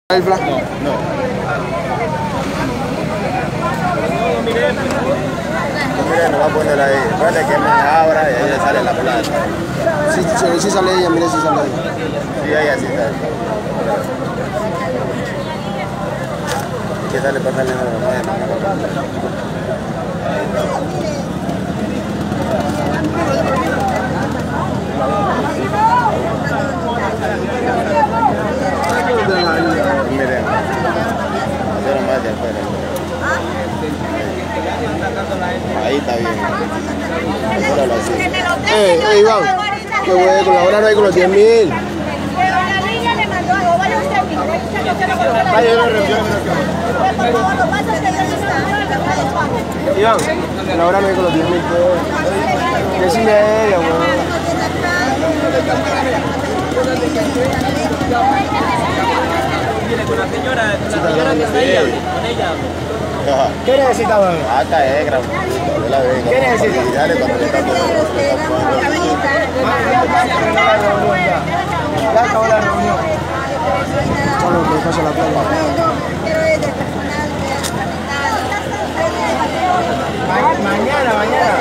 ¿El flash? No. Mire, nos va a poner ahí. Puede que me abra y ahí le sale la pelada. Sí sale ella, mire si sale ella. Sí, ella sí sale. ¿Qué sale para darle Miren, hacer más de afuera. Ahí está bien. Ahora así. Iván, que voy a colaborar ahí con los 10.000. Pero la niña le mandó algo, vaya usted mismo. Ahí yo lo reviso. Por favor, lo pasa usted que está. Iván, colaborar ahí con los 10.000. Decirle a ella, weón. Con la señora que está ahí, con ella. ¿Qué necesita, weón? Acá es grave. ¿Qué necesita? Dale cuando le está Ya acabó la reunión. Solo me paso la playa. Mañana.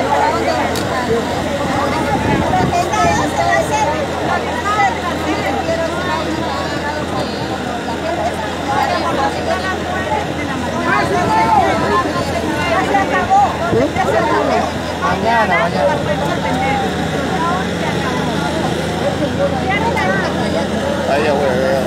Mañana. Ahí ya voy a ver.